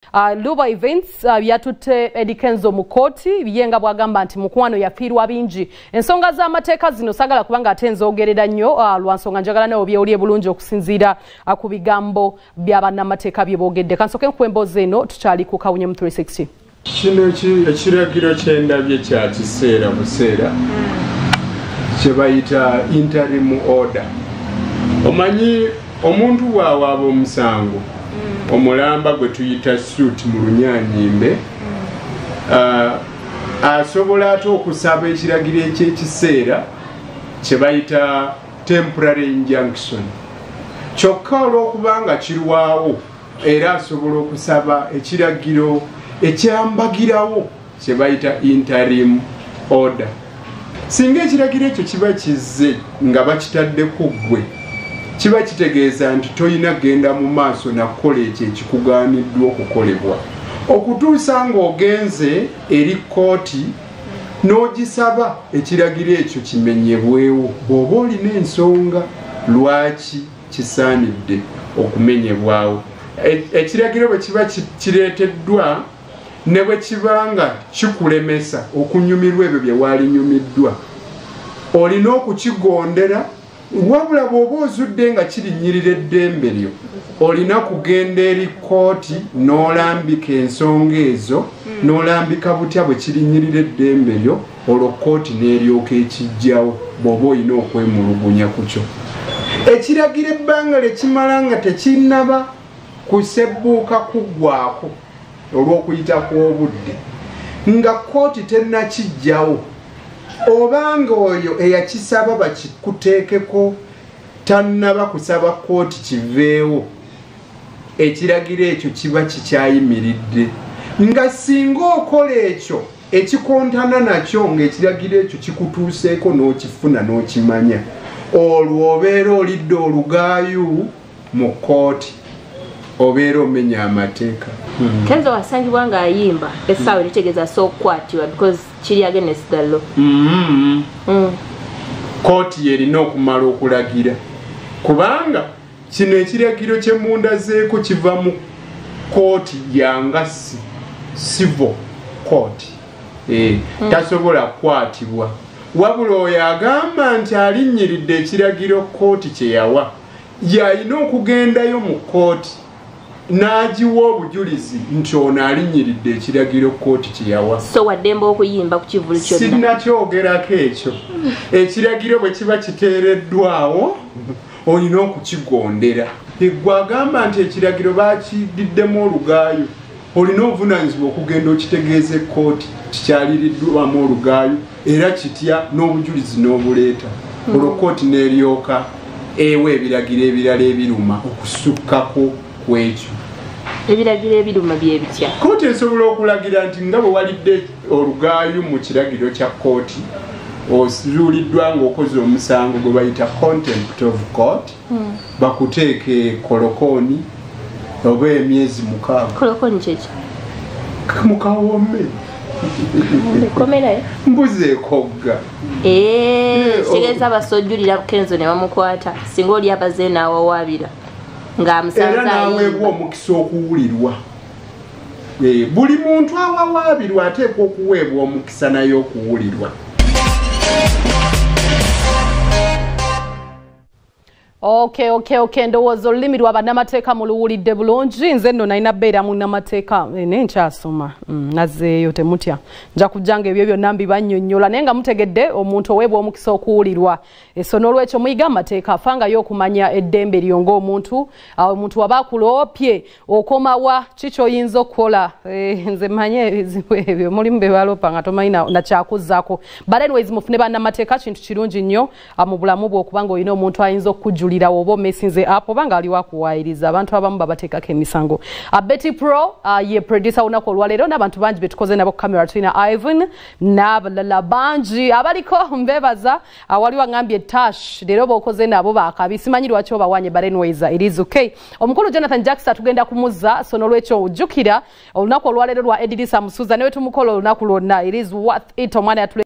Luba Events atutte Kenzo mu kkooti biyenga bwagamba nti mukwano yafiirwa bingi ensonga z'amateeka zino sagala kubanga ate nzoogerera nnyo lwa nsonga njagala nawe byewulye bulungi okusinziira ku bigambo by'abannamateeka bye boogedde kansoke nkuwa emboozi eno tukyali ku kawunye mu 360 kino ekiragiro ky'endabye kya kiseera buseera kye bayita interim order. Omanyi omuntu bw'awaaba omusango omulamba gwe tuyita suit mu Lunyanyimbe asobola ate okusaba ekiragiro eky'ekiseera kye bayita temporary injunction. Kyokka olw'okubanga kirwawo era asobola okusaba ekiragiro ekyambagirawo kye bayita interim order. Singa ekiragiro ekyo kiba kizze nga bakitaddeko ggwe kiba kitegeeza nti toyina genda mu maaso nakukola ekyo ekikugaaniddwa okukolebwa okutuusa ng'ogenze eri kkooti n'ogisaba ekiragiro ekyo kimenyebwewo bw'oba olina ensonga lwaki kisaanidde okumenyebwawo. Ekiragiro bwe kiba kireeteddwa ne bwe kibanga kikulemesa okunyumirwa ebyo bye waalinyumiddwa olina okukigondera. Wabula bw'oba ozudde nga kirinnyirira eddembe lyo olina kugenda eri kkooti n'olambika ensonga ezo n'olambika butya bwe kirinnyirira eddembe lyo olwo kkooti n'eryoka ekijjawo bw'oba olina okwemulugunya ku kyo. Ekiragiro ebbanga lye kimala nga tekinnaba kusebbuuka kuggwaako olw'okuyita kw'obudde nga kkooti tennakijjawo obanga oyo eyakisaba bakikuteekeko tannaba kusaba kkooti kiveewo ekiragiro ekyo kiba kikyayimiridde. Nga singa okola ekyo ekikontana nakyo ng'ekiragiro ekyo kikutuuseeko n'okifuna n'okimanya olwo obeera olidde olugaayu mu kkooti obeera omenya amateeka. Kenzo wasangibwa nga ayimba essaawa eritegeeza sookukwatibwa because kiri against the law. Kkooti yerina okumala okulagira kubanga kino ekiragiro kye mundazeeko kiva mu kkooti yanga civil court. Tasobola kukwatibwa wabula oyo agamba nti alinnyiridde ekiragiro kkooti kye yawa yalina okugendayo mu kkooti n'agiwa obujulizi nti ono alinnyiridde ekiragiro kkooti kye yawa. So waddemba okuyimba ku kivulu kyonna sinnakyogerako ekyo. Ekiragiro bwe kiba kiteereddwawo olina okukigondera. Gwe agamba nti ekiragiro bakididdemu olugaayo olina obuvunaanyizibwa okugenda okitegeeza ekkooti kikyaliriddwamu olugaayo era kitya n'obujulizi n'obuleeta olwo kkooti n'eryoka ewa ebiragiro ebirala ebiruma okusukkako kwekyo. Ebiragiro ebiruma bye bitya? Kkooti esobola okulagira nti nga bwe walidde olugaayo mu kiragiro kya kkooti ozuuliddwa ng'okoze omusango gwe bayita contempt of court bakuteeke kolokooni oba emyezi 6. Kolokooni kyeki? Mukawome mbuzi ekogga. Kitegeeza basojjulira Kenzo ne bamukwata singa oli abaze n'awawaabira ng'amusanze era n'aweebwa omukisa okuwulirwa. Buli muntu awawaabirwa ateekwa okuweebwa omukisa naye okuwulirwa. Okay, ndowooza olulimi lwa bannamateeka muluwulidde bulungi. Nze nno nalina bbeera munnamateeka nenkyasoma nazeeyo temutya nja kujjanga ebyo byonna mbibannyonnyola naye nga mutegedde omuntu oweebwa omukisa okuwulirwa. So n'olwekyo muyiga amateeka afangayo okumanya eddembe lyo ng'omuntu omuntu waba akuloopye okomawa kikyoyinza okukola. Nze manye ebizibu ebyo mulimu be baloopa nga tomanyi nakyakuzzaako. But anyways mufune bannamateeka kintu kirungi nnyo mu bulamu bwe okubanga olina omuntu ayinza okujjulira oba mesinze app obanga ali wakuwaayiriza abantu abamu babateekako emisango. Betty Pro ye producer olunaku olwaleero n'abantu bangi betukoze nabo kamera tulina Ivan n'abalala bangi abaliko mbebaza wali wangambye Tash leero bookoze nabo baakabi simanyi lwaki obawanye but anyways it is okay. Omukulu Jonathan Jackson tugenda kumuzza so n'olwekyo ojjukira olunaku olwaleero lwa Edilisa Musuza newe tumukola olunaku lwonna it is worth it omwana